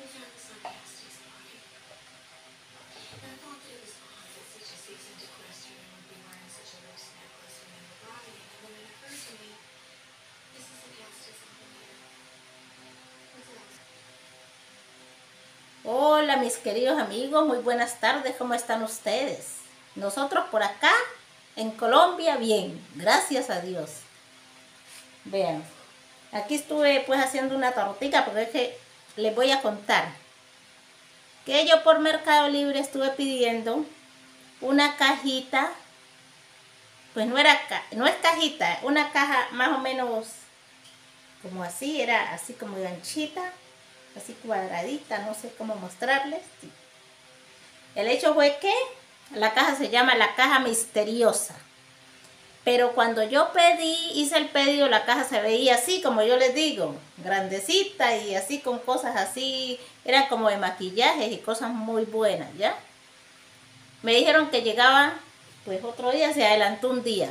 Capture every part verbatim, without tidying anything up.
Hola mis queridos amigos, muy buenas tardes, ¿cómo están ustedes? Nosotros por acá, en Colombia, bien, gracias a Dios. Vean, aquí estuve pues haciendo una tortita porque es que les voy a contar que yo por Mercado Libre estuve pidiendo una cajita, pues no era, no es cajita, una caja más o menos como así, era así como ganchita, así cuadradita, no sé cómo mostrarles. El hecho fue que la caja se llama la caja misteriosa. Pero cuando yo pedí, hice el pedido, la caja se veía así, como yo les digo, grandecita y así con cosas así, eran como de maquillajes y cosas muy buenas, ¿ya? Me dijeron que llegaba, pues otro día, se adelantó un día.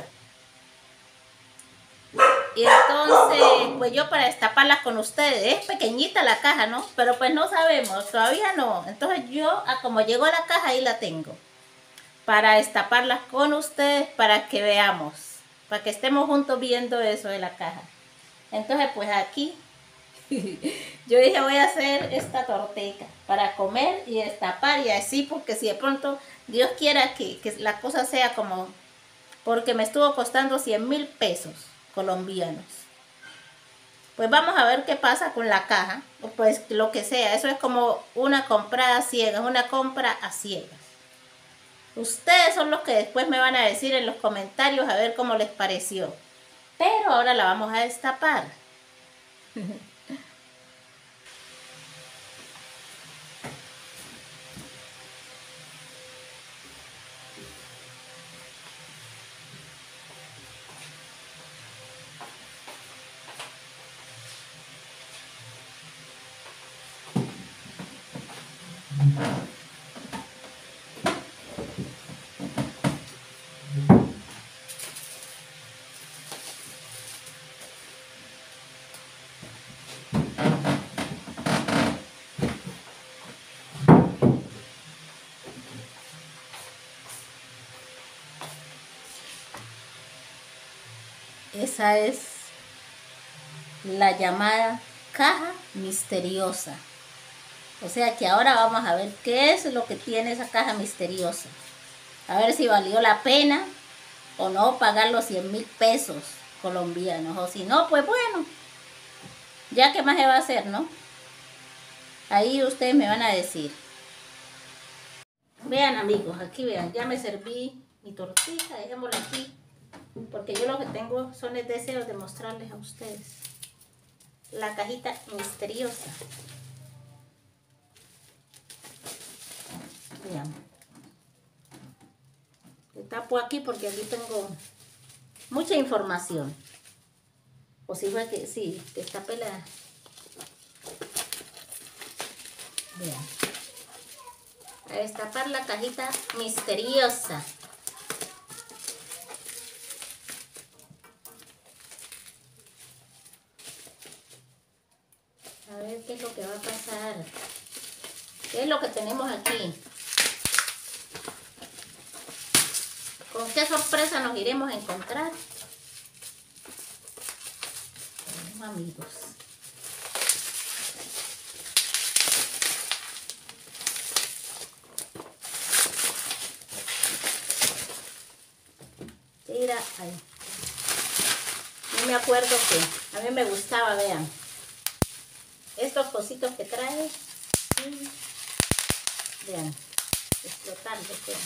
Y entonces, pues yo para destaparlas con ustedes, es pequeñita la caja, ¿no? Pero pues no sabemos, todavía no. Entonces yo, como llegó la caja, ahí la tengo. Para destaparlas con ustedes, para que veamos. Para que estemos juntos viendo eso de la caja. Entonces, pues aquí, yo dije, voy a hacer esta torteca para comer y destapar y así, porque si de pronto Dios quiera que, que la cosa sea como, porque me estuvo costando cien mil pesos colombianos. Pues vamos a ver qué pasa con la caja, o pues lo que sea, eso es como una comprada a ciegas, una compra a ciegas. Ustedes son los que después me van a decir en los comentarios a ver cómo les pareció. Pero ahora la vamos a destapar. Esa es la llamada caja misteriosa. O sea que ahora vamos a ver qué es lo que tiene esa caja misteriosa. A ver si valió la pena o no pagar los cien mil pesos colombianos. O si no, pues bueno, ya que más se va a hacer, ¿no? Ahí ustedes me van a decir. Vean amigos, aquí vean, ya me serví mi tortita, dejémosla aquí. Porque yo lo que tengo son el deseo de mostrarles a ustedes la cajita misteriosa. Vean. Le tapo aquí porque aquí tengo mucha información. O si fue que sí, destapé la... Vean. A destapar la cajita misteriosa. A ver qué es lo que va a pasar. ¿Qué es lo que tenemos aquí? ¿Con qué sorpresa nos iremos a encontrar? Bueno, amigos. Mira, ahí. Yo me acuerdo que a mí me gustaba, vean. Estos cositos que trae, vean, explotando, vean.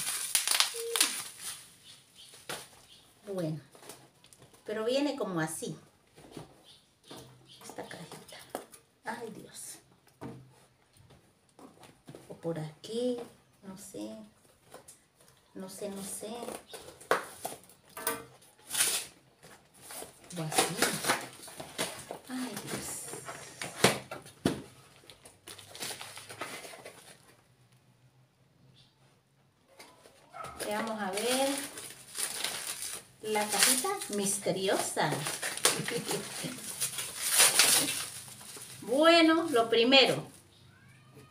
Bueno, pero viene como así, esta cajita. Ay, Dios. O por aquí, no sé, no sé, no sé. O así. Ay, Dios. Vamos a ver la cajita misteriosa. Bueno, lo primero,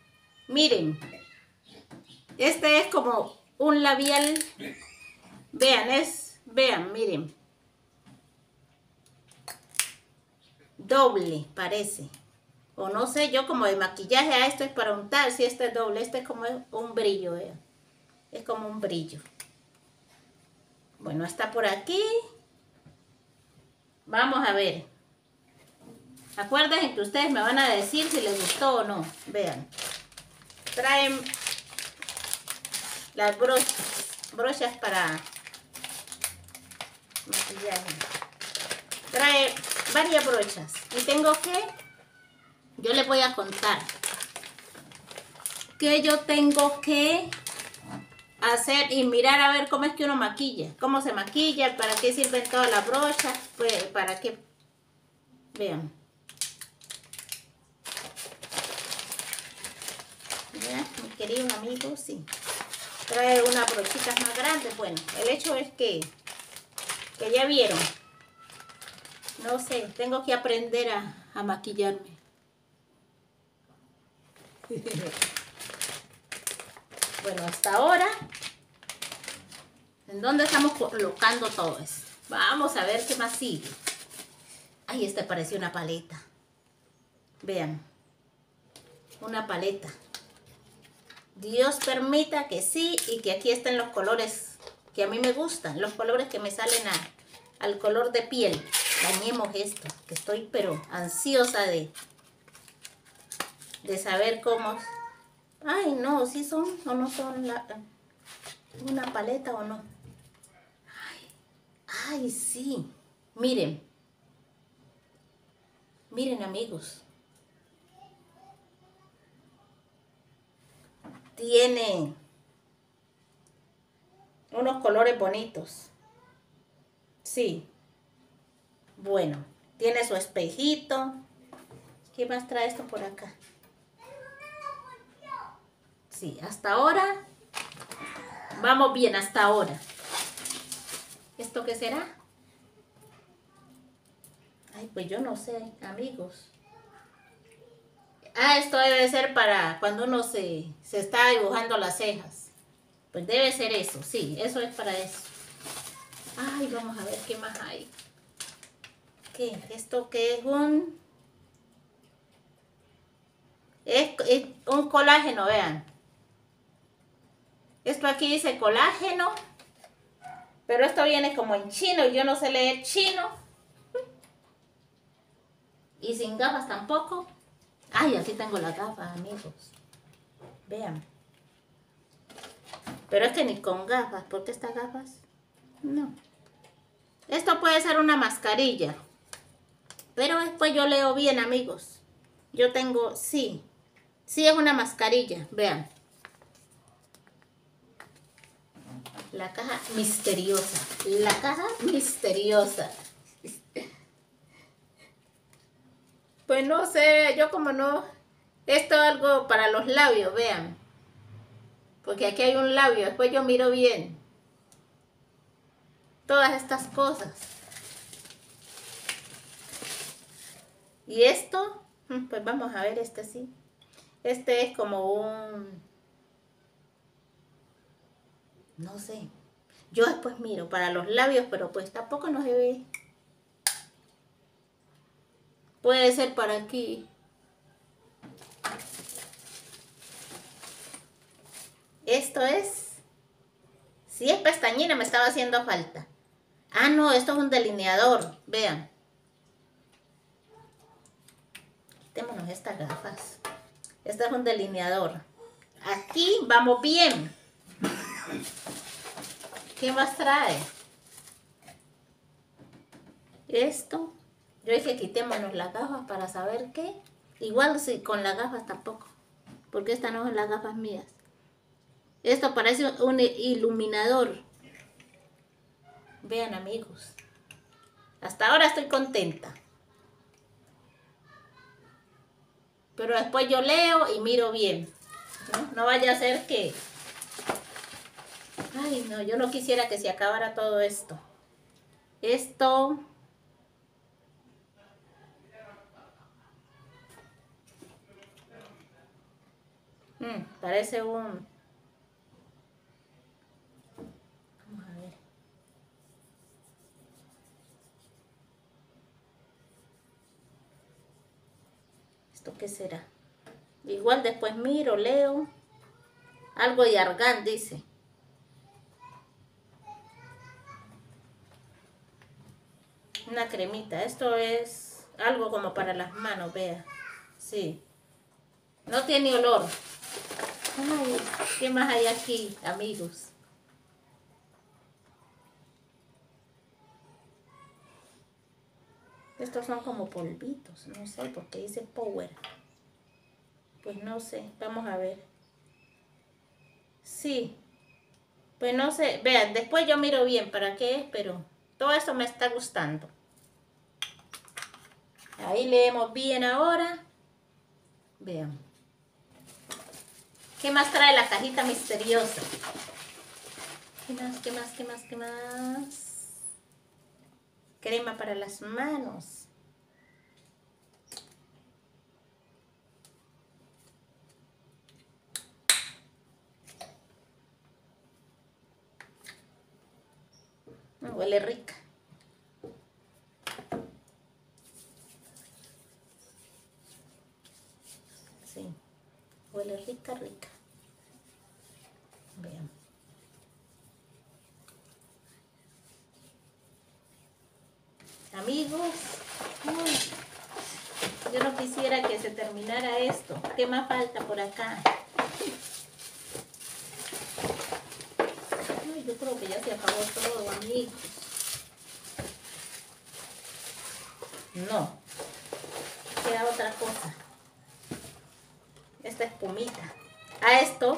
Miren, este es como un labial. Vean, es, vean, miren. Doble, parece. O no sé, yo como de maquillaje, a esto es para untar, si este es doble, este es como un brillo, vean. Es como un brillo. Bueno, está por aquí. Vamos a ver. Acuérdense que ustedes me van a decir si les gustó o no. Vean. Traen las brochas. Brochas para maquillaje. Trae varias brochas. Y tengo que... Yo les voy a contar. Que yo tengo que hacer y mirar a ver cómo es que uno maquilla. Cómo se maquilla, para qué sirven todas las brochas. Pues para qué... Vean. Ya, mis queridos amigos, sí. Trae unas brochitas más grandes. Bueno, el hecho es que, que ya vieron. No sé, tengo que aprender a, a maquillarme. Bueno, hasta ahora, ¿en dónde estamos colocando todo esto? Vamos a ver qué más sigue. Ay, este pareció una paleta. Vean, una paleta. Dios permita que sí y que aquí estén los colores que a mí me gustan, los colores que me salen a, al color de piel. Dañemos esto, que estoy pero ansiosa de, de saber cómo... Ay, no, si son o no son la, una paleta o no. Ay, ay, sí. Miren. Miren, amigos. Tiene unos colores bonitos. Sí. Bueno, tiene su espejito. ¿Qué más trae esto por acá? Sí, hasta ahora vamos bien, hasta ahora. ¿Esto qué será? Ay, pues yo no sé, amigos. Ah, esto debe ser para cuando uno se, se está dibujando las cejas. Pues debe ser eso, sí, eso es para eso. Ay, vamos a ver qué más hay. ¿Qué? ¿Esto qué es? Un... Es, es un colágeno, vean. Esto aquí dice colágeno. Pero esto viene como en chino y yo no sé leer chino. Y sin gafas tampoco. Ay, aquí tengo las gafas, amigos. Vean. Pero es que ni con gafas. ¿Por qué estas gafas? No. Esto puede ser una mascarilla. Pero después yo leo bien, amigos. Yo tengo, sí. Sí es una mascarilla. Vean. La caja misteriosa. La caja misteriosa. Pues no sé, yo como no... Esto es algo para los labios, vean. Porque aquí hay un labio, después yo miro bien. Todas estas cosas. Y esto, pues vamos a ver este sí. Este es como un... No sé. Yo después miro para los labios, pero pues tampoco no se ve. Puede ser para aquí. Esto es... Si es pestañina me estaba haciendo falta. Ah, no, esto es un delineador. Vean. Quitémonos estas gafas. Este es un delineador. Aquí vamos bien. ¿Qué más trae? Esto. Yo dije quitémonos las gafas para saber qué. Igual si con las gafas tampoco. Porque estas no son las gafas mías. Esto parece un iluminador. Vean, amigos. Hasta ahora estoy contenta. Pero después yo leo y miro bien. No, no vaya a ser que... Ay, no, yo no quisiera que se acabara todo esto. Esto... Mm, parece un... Vamos a ver. ¿Esto qué será? Igual después miro, leo. Algo de argán, dice. Una cremita. Esto es algo como para las manos, vea. Sí. No tiene olor. Ay, ¿qué más hay aquí, amigos? Estos son como polvitos, no sé, porque dice Power. Pues no sé, vamos a ver. Sí, pues no sé, vean, después yo miro bien para qué es, pero todo esto me está gustando. Ahí leemos bien ahora. Vean. ¿Qué más trae la cajita misteriosa? ¿Qué más, qué más, qué más, qué más? Crema para las manos. Mm, huele rica. Sí, huele rica, rica. Vean. Amigos, uy, yo no quisiera que se terminara esto. ¿Qué más falta por acá? Ay, yo creo que ya se acabó todo, amigos. No, queda otra cosa. Esta espumita. A esto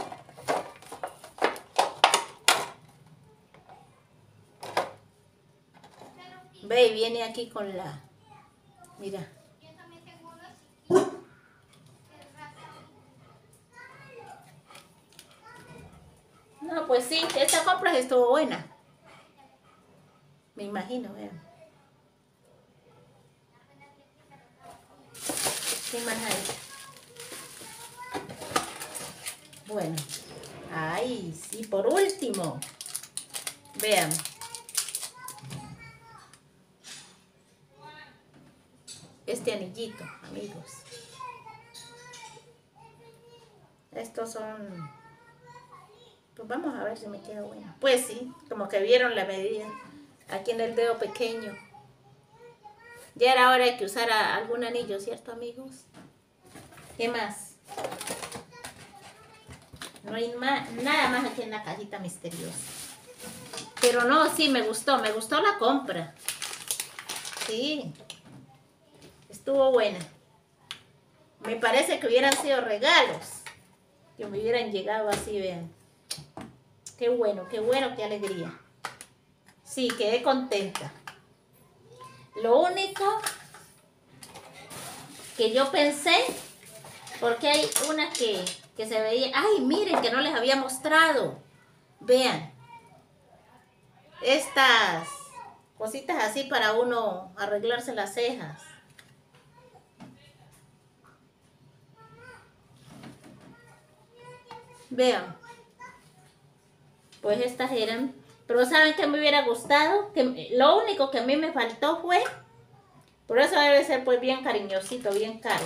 ve y viene aquí con la... Mira. No, pues sí, esta compra estuvo buena. Me imagino, vean. ¿Qué más hay? Bueno. Ay, sí, por último. Vean. Este anillito, amigos. Estos son... Pues vamos a ver si me queda bueno. Pues sí, como que vieron la medida. Aquí en el dedo pequeño. Ya era hora de que usara algún anillo, ¿cierto, amigos? ¿Qué más? No hay más, nada más aquí en la cajita misteriosa. Pero no, sí, me gustó. Me gustó la compra. Sí. Estuvo buena. Me parece que hubieran sido regalos. Que me hubieran llegado así, vean. Qué bueno, qué bueno, qué alegría. Sí, quedé contenta. Lo único que yo pensé, porque hay una que, que se veía... ¡Ay, miren, que no les había mostrado! Vean. Estas cositas así para uno arreglarse las cejas. Vean. Pues estas eran. Pero ¿saben qué me hubiera gustado? Que lo único que a mí me faltó fue... Por eso debe ser pues bien cariñosito, bien caro.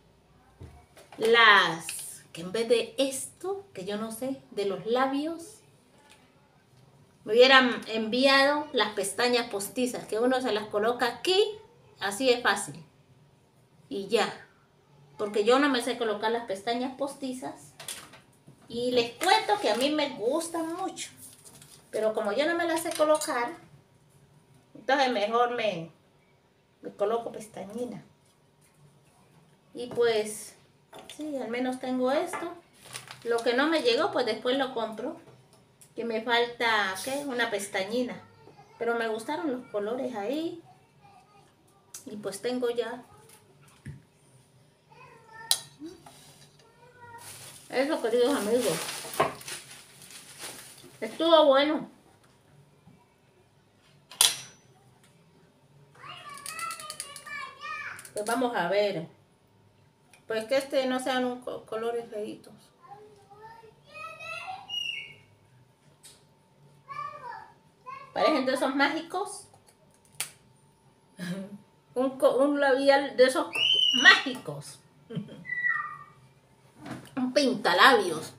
Las... Que en vez de esto, que yo no sé, de los labios... Me hubieran enviado las pestañas postizas, que uno se las coloca aquí, así es fácil. Y ya. Porque yo no me sé colocar las pestañas postizas. Y les cuento que a mí me gustan mucho. Pero como yo no me las sé colocar, entonces mejor me, me coloco pestañina. Y pues, sí, al menos tengo esto. Lo que no me llegó, pues después lo compro. Que me falta, ¿qué? Una pestañina. Pero me gustaron los colores ahí. Y pues tengo ya. Eso, queridos amigos. Estuvo bueno. Pues vamos a ver. Pues que este no sean un co colores feitos. Parecen de esos mágicos. Un, un labial de esos mágicos. Un pintalabios.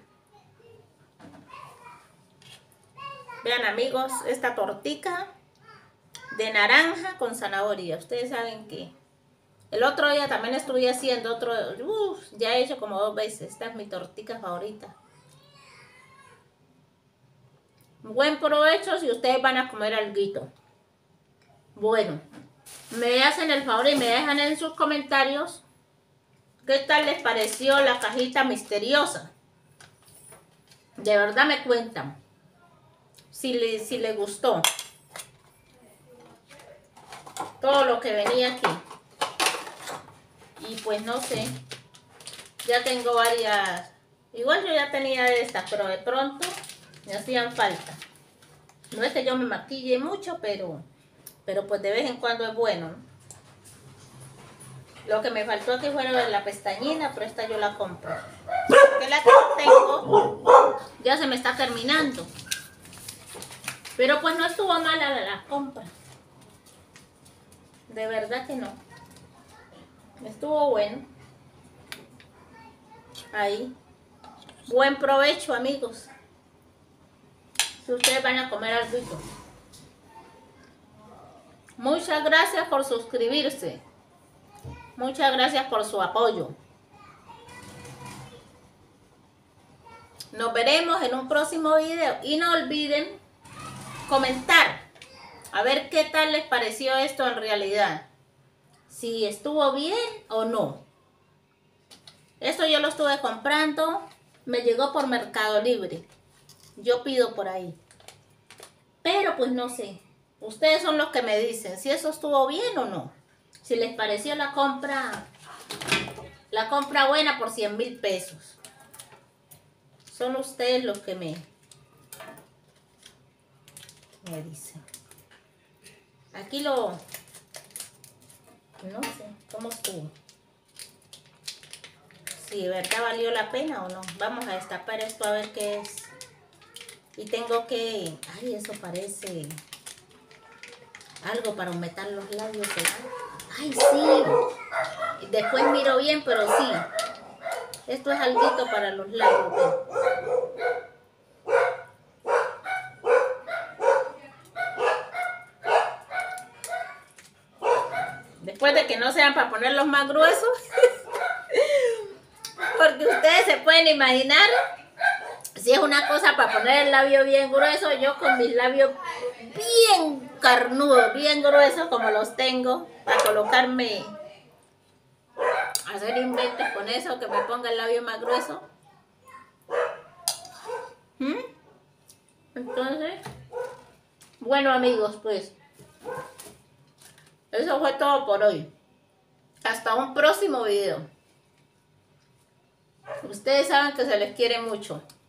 Vean, amigos, esta tortica de naranja con zanahoria. Ustedes saben que el otro día también estuve haciendo otro. Uf, ya he hecho como dos veces. Esta es mi tortica favorita. Buen provecho si ustedes van a comer alguito. Bueno, me hacen el favor y me dejan en sus comentarios qué tal les pareció la cajita misteriosa. De verdad me cuentan si les si les gustó todo lo que venía aquí. Y pues no sé, ya tengo varias, igual yo ya tenía estas, pero de pronto me hacían falta. No es que yo me maquille mucho, pero, pero pues de vez en cuando es bueno, ¿no? Lo que me faltó aquí fuera la pestañina, pero esta yo la compro. Porque la que tengo ya se me está terminando. Pero pues no estuvo mala la, la compra. De verdad que no. Estuvo bueno. Ahí. Buen provecho, amigos. Si ustedes van a comer algo. Muchas gracias por suscribirse. Muchas gracias por su apoyo. Nos veremos en un próximo video. Y no olviden comentar. A ver qué tal les pareció esto en realidad. Si estuvo bien o no. Esto yo lo estuve comprando. Me llegó por Mercado Libre. Yo pido por ahí. Pero pues no sé. Ustedes son los que me dicen si eso estuvo bien o no. Si les pareció la compra. La compra buena por cien mil pesos. Son ustedes los que me, me dicen. Aquí lo... No sé cómo estuvo. Si de verdad valió la pena o no. Vamos a destapar esto a ver qué es. Y tengo que... Ay, eso parece... algo para humectar los labios, ¿verdad? Ay, sí. Después miro bien, pero sí. Esto es alguito para los labios. ¿Ven? Después de que no sean para ponerlos más gruesos. Porque ustedes se pueden imaginar. Si es una cosa para poner el labio bien grueso, yo con mis labios bien carnudos, bien gruesos como los tengo, para colocarme, hacer inventos con eso, que me ponga el labio más grueso. ¿Mm? Entonces, bueno, amigos, pues, eso fue todo por hoy. Hasta un próximo video. Ustedes saben que se les quiere mucho.